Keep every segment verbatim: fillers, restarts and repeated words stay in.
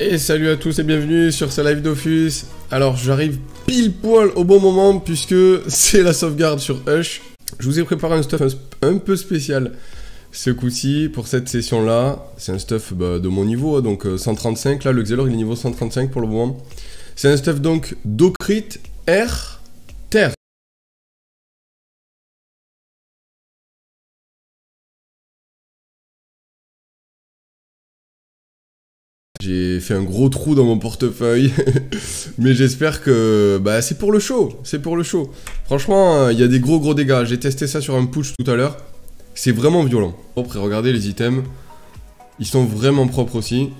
Et salut à tous et bienvenue sur ce live Dofus. Alors j'arrive pile poil au bon moment puisque c'est la sauvegarde sur Hush. Je vous ai préparé un stuff un peu spécial ce coup-ci pour cette session là. C'est un stuff bah, de mon niveau, donc euh, cent trente-cinq. Là le Xelor il est niveau cent trente-cinq pour le moment. C'est un stuff donc d'Ocrit Air Terre. J'ai fait un gros trou dans mon portefeuille, mais j'espère que bah, c'est pour le show, c'est pour le show. Franchement, il y a des gros gros dégâts. J'ai testé ça sur un push tout à l'heure. C'est vraiment violent. Propre et regardez les items. Ils sont vraiment propres aussi.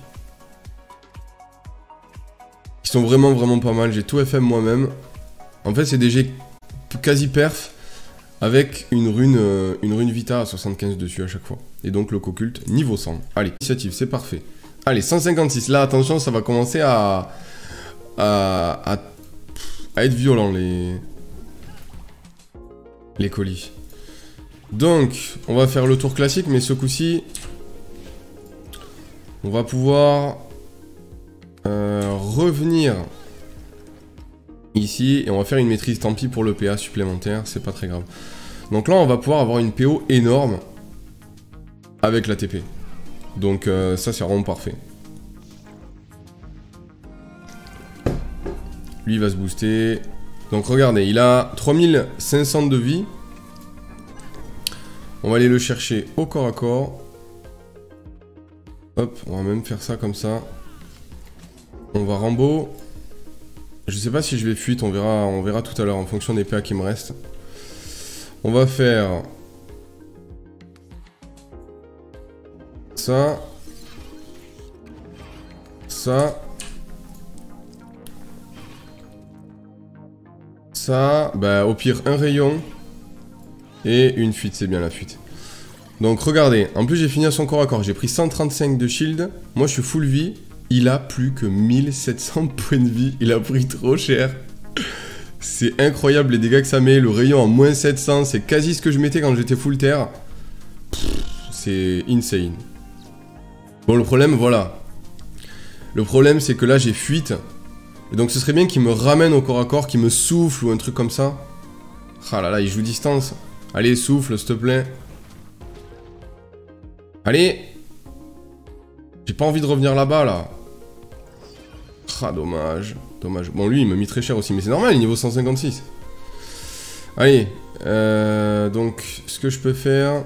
Ils sont vraiment vraiment pas mal. J'ai tout F M moi-même. En fait, c'est des jets quasi perf avec une rune, euh, une rune Vita à soixante-quinze dessus à chaque fois. Et donc le Coculte niveau cent. Allez, initiative, c'est parfait. Allez, cent cinquante-six. Là, attention, ça va commencer à... À, à, à être violent, les... Les colis. Donc, on va faire le tour classique, mais ce coup-ci... On va pouvoir... Euh, revenir... Ici, et on va faire une maîtrise, tant pis pour le P A supplémentaire, c'est pas très grave. Donc là, on va pouvoir avoir une P O énorme avec la T P. Donc euh, ça c'est vraiment parfait. Lui il va se booster. Donc regardez, il a trois mille cinq cents de vie. On va aller le chercher au corps à corps. Hop, on va même faire ça comme ça. On va Rambo. Je sais pas si je vais fuite, on verra, on verra tout à l'heure en fonction des P A qui me restent. On va faire... Ça. Ça. Ça. Bah au pire un rayon. Et une fuite, c'est bien la fuite. Donc regardez, en plus j'ai fini à son corps à corps. J'ai pris cent trente-cinq de shield. Moi je suis full vie. Il a plus que mille sept cents points de vie. Il a pris trop cher. C'est incroyable les dégâts que ça met. Le rayon en moins sept cents. C'est quasi ce que je mettais quand j'étais full terre. C'est insane. Bon, le problème, voilà. Le problème, c'est que là, j'ai fuite. Et donc, ce serait bien qu'il me ramène au corps à corps, qu'il me souffle ou un truc comme ça. Ah là là, il joue distance. Allez, souffle, s'il te plaît. Allez. J'ai pas envie de revenir là-bas, là. Ah, dommage. Dommage. Bon, lui, il me mit très cher aussi, mais c'est normal, il est niveau cent cinquante-six. Allez. Euh, donc, ce que je peux faire...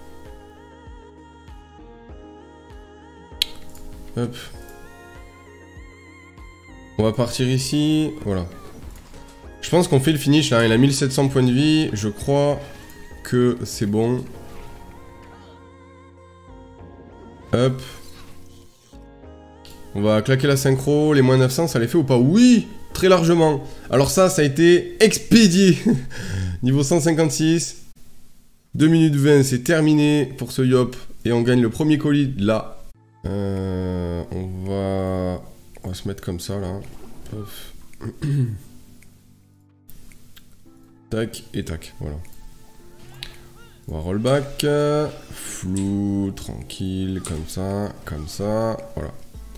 Hop. On va partir ici. Voilà. Je pense qu'on fait le finish là. Il a mille sept cents points de vie. Je crois que c'est bon. Hop. On va claquer la synchro. Les moins neuf cents, ça les fait ou pas? Oui, très largement. Alors ça, ça a été expédié. Niveau cent cinquante-six. deux minutes vingt, c'est terminé pour ce Yop. Et on gagne le premier colis là. Euh, on va... On va se mettre comme ça, là. Pof. Tac et tac, voilà. On va rollback. Flou, tranquille, comme ça, comme ça, voilà.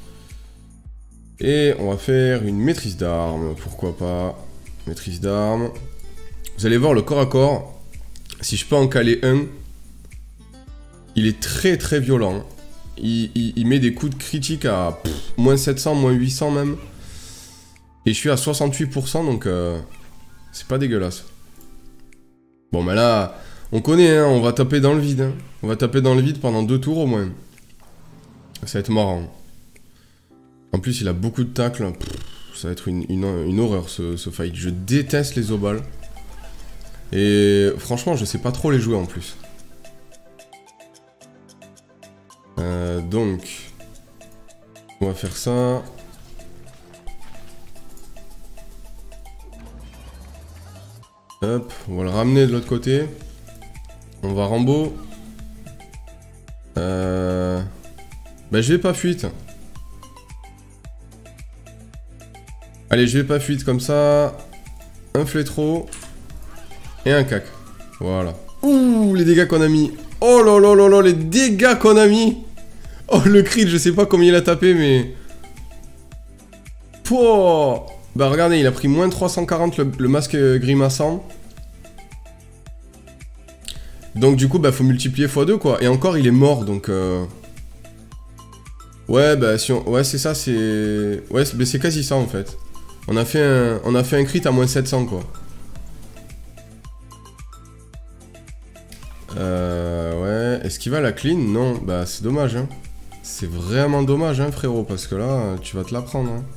Et on va faire une maîtrise d'armes, pourquoi pas. Maîtrise d'armes. Vous allez voir le corps à corps. Si je peux en caler un, il est très très violent. Il, il, il met des coups de critique à pff, moins sept cents, moins huit cents même. Et je suis à soixante-huit pour cent, donc euh, c'est pas dégueulasse. Bon, mais là, on connaît, hein, on va taper dans le vide. Hein. On va taper dans le vide pendant deux tours au moins. Ça va être marrant. En plus, il a beaucoup de tacles. Pff, ça va être une, une, une horreur ce, ce fight. Je déteste les obals. Et franchement, je sais pas trop les jouer en plus. Euh, donc, on va faire ça. Hop, on va le ramener de l'autre côté. On va Rambo. Euh... Bah, je vais pas fuite. Allez, je vais pas fuite comme ça. Un flétro. Et un cac. Voilà. Ouh, les dégâts qu'on a mis. Oh là là là là, les dégâts qu'on a mis. Oh, le crit, je sais pas combien il a tapé, mais... Pouah. Bah regardez, il a pris moins trois cent quarante le, le masque grimaçant. Donc du coup, bah faut multiplier fois deux quoi. Et encore, il est mort, donc... Euh... Ouais, bah si on... Ouais, c'est ça, c'est... Ouais, c'est quasi ça en fait. On a fait un, on a fait un crit à moins sept cents quoi. Euh... Ouais, est-ce qu'il va la clean? Non, bah c'est dommage hein. C'est vraiment dommage hein frérot, parce que là, tu vas te la prendre hein.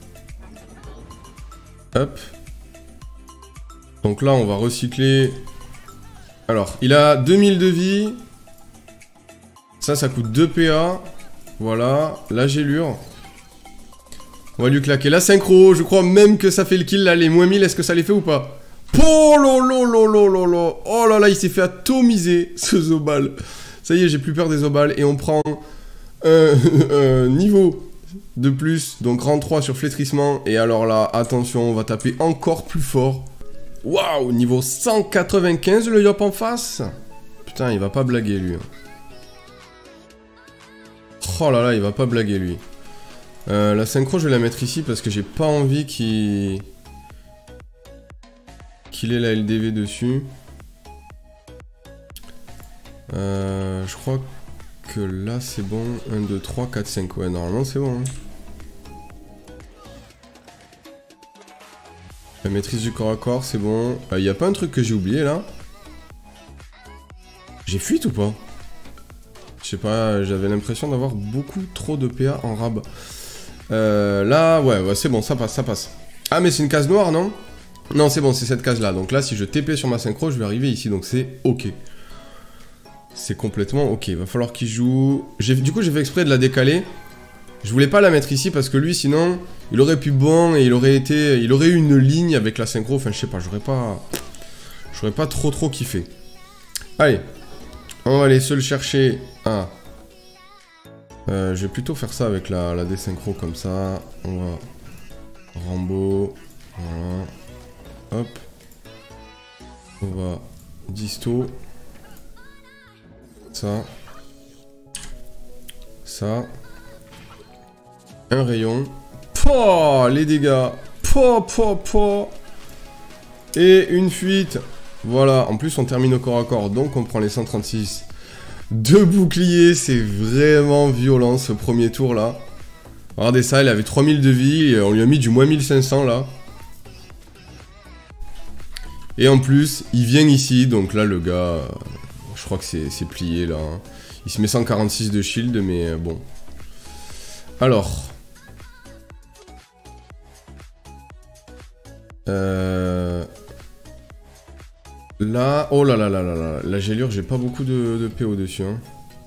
Hop. Donc là, on va recycler... Alors, il a deux mille de vie. Ça, ça coûte deux P A. Voilà, la gélure. On va lui claquer la synchro. Je crois même que ça fait le kill là. Les moins mille, est-ce que ça les fait ou pas? Oh lolo lolo lolo. Oh là là, il s'est fait atomiser ce Zobal. Ça y est, j'ai plus peur des Zobal. Et on prend un, un niveau de plus. Donc rang trois sur flétrissement. Et alors là, attention, on va taper encore plus fort. Waouh, niveau cent quatre-vingt-quinze le Yop en face. Putain, il va pas blaguer lui. Oh là là, il va pas blaguer lui. Euh, la synchro, je vais la mettre ici parce que j'ai pas envie qu'il... qu'il ait la L D V dessus. Euh, je crois que là c'est bon. un, deux, trois, quatre, cinq. Ouais, normalement c'est bon. Hein. La maîtrise du corps à corps, c'est bon. Il euh, y a pas un truc que j'ai oublié là? J'ai fuite ou pas? Je sais pas, j'avais l'impression d'avoir beaucoup trop de P A en rab. Euh, là, ouais, ouais c'est bon, ça passe, ça passe. Ah, mais c'est une case noire, non? Non, c'est bon, c'est cette case-là. Donc là, si je T P sur ma synchro, je vais arriver ici. Donc c'est OK. C'est complètement OK. Va falloir qu'il joue... Du coup, j'ai fait exprès de la décaler. Je voulais pas la mettre ici parce que lui, sinon, il aurait pu bon et il aurait été... Il aurait eu une ligne avec la synchro. Enfin, je sais pas, j'aurais pas... J'aurais pas trop trop kiffé. Allez. On va aller se le chercher. Ah. Euh, je vais plutôt faire ça avec la, la désynchro comme ça. On va... Rambo. Voilà. Hop. On va... Disto. Ça. Ça. Un rayon. Pouah, les dégâts. Pouah, pouah, pouah. Et une fuite. Voilà, en plus on termine au corps à corps, donc on prend les cent trente-six. Deux boucliers, c'est vraiment violent ce premier tour là. Regardez ça, il avait trois mille de vie, et on lui a mis du moins mille cinq cents là. Et en plus, il vient ici, donc là le gars, je crois que c'est plié là. Hein. Il se met cent quarante-six de shield, mais bon. Alors. Euh... Là, oh là là là là là, la gélure, j'ai pas beaucoup de, de P O dessus. Hein.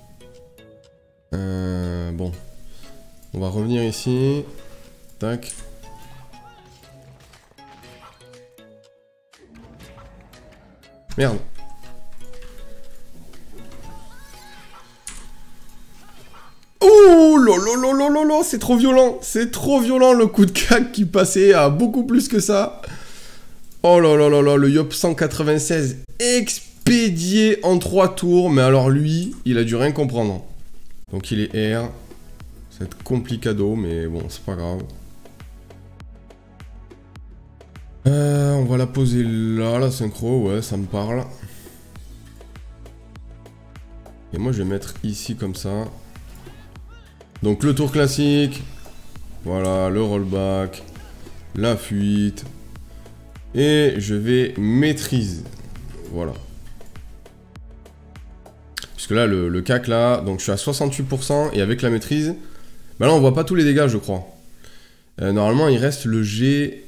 Euh, bon. On va revenir ici. Tac. Merde. Oh lolololololo, c'est trop violent. C'est trop violent le coup de cac qui passait à beaucoup plus que ça. Oh là là là là, le Yop cent quatre-vingt-seize expédié en trois tours. Mais alors lui, il a dû rien comprendre. Donc il est R. Ça va être complicado, mais bon, c'est pas grave. Euh, on va la poser là, la synchro, ouais, ça me parle. Et moi, je vais mettre ici comme ça. Donc le tour classique. Voilà, le rollback. La fuite. Et je vais maîtriser. Voilà. Puisque là, le, le cac là, donc je suis à soixante-huit pour cent. Et avec la maîtrise, bah là on voit pas tous les dégâts, je crois. Euh, normalement, il reste le G...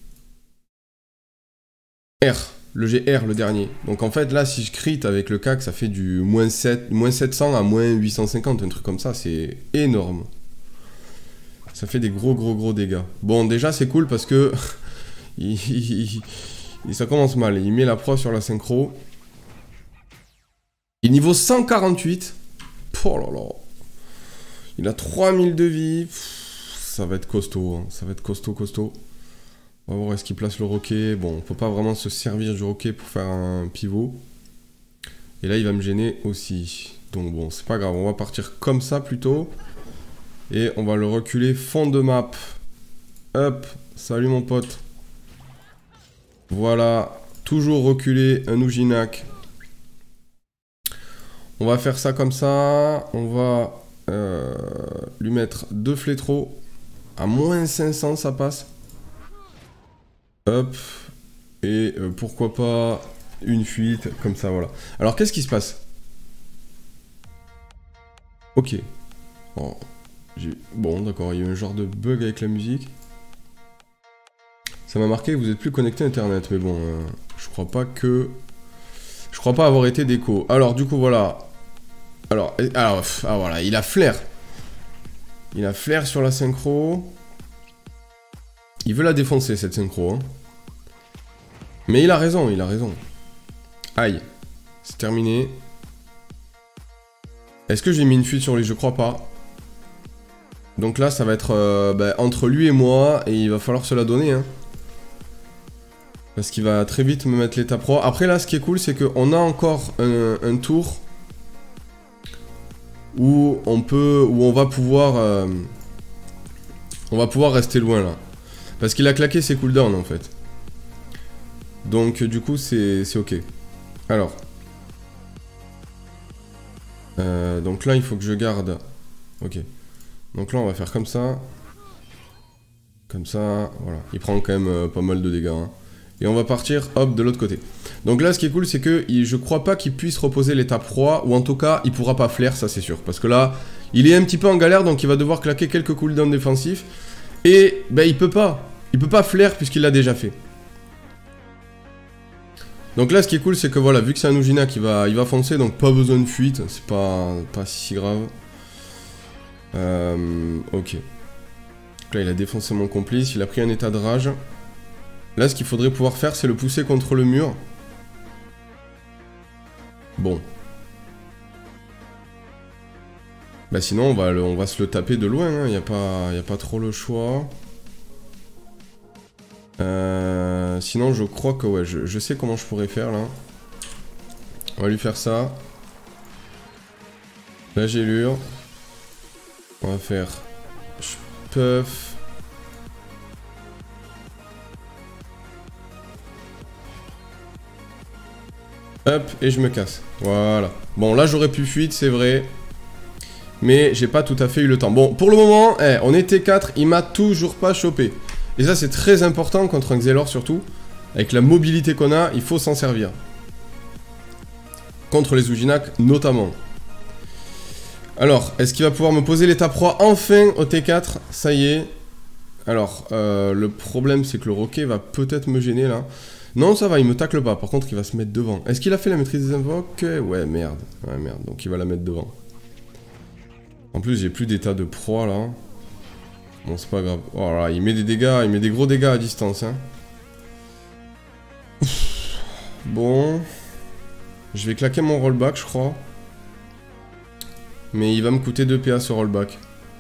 R. Le G R, le dernier. Donc en fait, là, si je crit avec le cac, ça fait du moins, sept, moins sept cents à moins huit cent cinquante. Un truc comme ça, c'est énorme. Ça fait des gros, gros, gros dégâts. Bon, déjà, c'est cool parce que... Il, il, il, ça commence mal. Il met la proie sur la synchro. Il est niveau cent quarante-huit. Oh là là. Il a trois mille de vie. Ça va être costaud. Hein. Ça va être costaud, costaud. On va voir est-ce qu'il place le roquet. Bon, on peut pas vraiment se servir du roquet pour faire un pivot. Et là, il va me gêner aussi. Donc bon, c'est pas grave. On va partir comme ça plutôt. Et on va le reculer fond de map. Hop, salut mon pote. Voilà, toujours reculer un Ujinac. On va faire ça comme ça. On va euh, lui mettre deux flétros. À moins cinq cents, ça passe. Hop. Et euh, pourquoi pas une fuite, comme ça, voilà. Alors, qu'est-ce qui se passe? Ok. Bon, bon d'accord, il y a eu un genre de bug avec la musique. Ça m'a marqué que vous êtes plus connecté à Internet, mais bon, euh, je crois pas que... Je crois pas avoir été déco. Alors, du coup, voilà. Alors, alors ah, voilà, il a flair. Il a flair sur la synchro. Il veut la défoncer, cette synchro. Hein. Mais il a raison, il a raison. Aïe. C'est terminé. Est-ce que j'ai mis une fuite sur lui? Je crois pas. Donc là, ça va être euh, bah, entre lui et moi, et il va falloir se la donner. Hein. Parce qu'il va très vite me mettre l'état pro. Après là, ce qui est cool, c'est qu'on a encore un, un tour où on peut, où on va pouvoir, euh, on va pouvoir rester loin là. Parce qu'il a claqué ses cooldowns en fait. Donc du coup, c'est ok. Alors. Euh, donc là, il faut que je garde. Ok. Donc là, on va faire comme ça. Comme ça, voilà. Il prend quand même euh, pas mal de dégâts. Hein. Et on va partir, hop, de l'autre côté. Donc là, ce qui est cool, c'est que il, je crois pas qu'il puisse reposer l'étape roi, ou en tout cas, il pourra pas flair, ça c'est sûr. Parce que là, il est un petit peu en galère, donc il va devoir claquer quelques cooldowns défensifs. Et, ben, il peut pas. Il peut pas flair puisqu'il l'a déjà fait. Donc là, ce qui est cool, c'est que voilà, vu que c'est un Ujina qui va, il va foncer, donc pas besoin de fuite, c'est pas, pas si grave. Euh, ok. Donc là, il a défoncé mon complice, il a pris un état de rage. Là, ce qu'il faudrait pouvoir faire, c'est le pousser contre le mur. Bon. Bah sinon, on va, le, on va se le taper de loin, il hein. n'y a pas, y a pas trop le choix. Euh, sinon, je crois que ouais, je, je sais comment je pourrais faire là. On va lui faire ça. La gélure. On va faire puff. Hop, et je me casse. Voilà. Bon, là, j'aurais pu fuite, c'est vrai. Mais j'ai pas tout à fait eu le temps. Bon, pour le moment, eh, on est T quatre, il m'a toujours pas chopé. Et ça, c'est très important contre un Xelor surtout. Avec la mobilité qu'on a, il faut s'en servir. Contre les Ujinac, notamment. Alors, est-ce qu'il va pouvoir me poser l'étape roi enfin au T quatre? Ça y est. Alors, euh, le problème, c'est que le roquet va peut-être me gêner, là. Non, ça va, il me tacle pas. Par contre, il va se mettre devant. Est-ce qu'il a fait la maîtrise des invoques? Ouais, merde. Ouais, merde. Donc, il va la mettre devant. En plus, j'ai plus d'état de proie, là. Bon, c'est pas grave. Oh là, il met des dégâts. Il met des gros dégâts à distance, hein. Bon. Je vais claquer mon rollback, je crois. Mais il va me coûter deux P A ce rollback.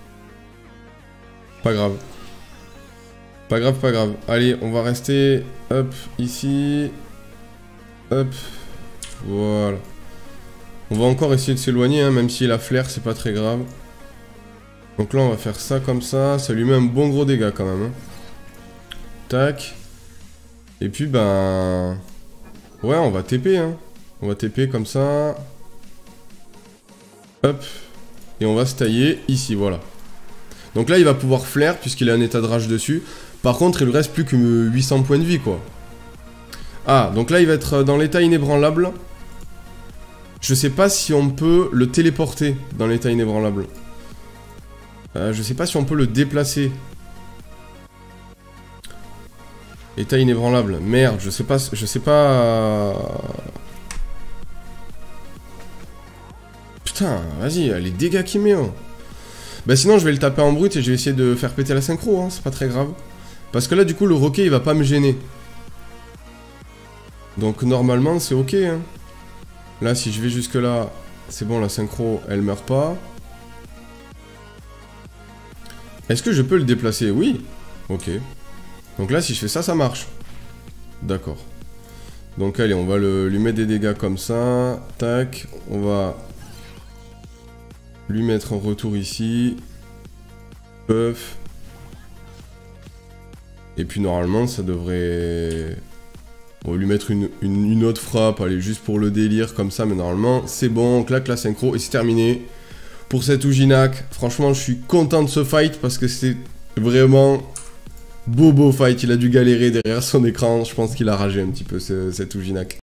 Pas grave. Pas grave, pas grave. Allez, on va rester, hop, ici. Hop. Voilà. On va encore essayer de s'éloigner, hein, même s'il a flair, c'est pas très grave. Donc là, on va faire ça comme ça. Ça lui met un bon gros dégât quand même. Hein. Tac. Et puis, ben... Ouais, on va T P, hein. On va T P comme ça. Hop. Et on va se tailler ici, voilà. Donc là, il va pouvoir flair, puisqu'il a un état de rage dessus. Par contre, il lui reste plus que huit cents points de vie, quoi. Ah, donc là, il va être dans l'état inébranlable. Je sais pas si on peut le téléporter dans l'état inébranlable. Euh, je sais pas si on peut le déplacer. État inébranlable. Merde, je sais pas... Je sais pas... Putain, vas-y, les dégâts qu'il met, oh. Bah sinon, je vais le taper en brut et je vais essayer de faire péter la synchro, hein, c'est pas très grave. Parce que là, du coup, le roquet, il va pas me gêner. Donc, normalement, c'est ok, hein. Là, si je vais jusque là, c'est bon, la synchro, elle meurt pas. Est-ce que je peux le déplacer? Oui. Ok. Donc là, si je fais ça, ça marche. D'accord. Donc, allez, on va le, lui mettre des dégâts comme ça. Tac. On va lui mettre un retour ici. Puff. Et puis normalement, ça devrait... On va lui mettre une, une, une autre frappe, allez, juste pour le délire, comme ça. Mais normalement, c'est bon, on claque la synchro et c'est terminé. Pour cet Ujinac, franchement, je suis content de ce fight parce que c'est vraiment... Beau beau fight, il a dû galérer derrière son écran. Je pense qu'il a ragé un petit peu, ce, cet Ujinac.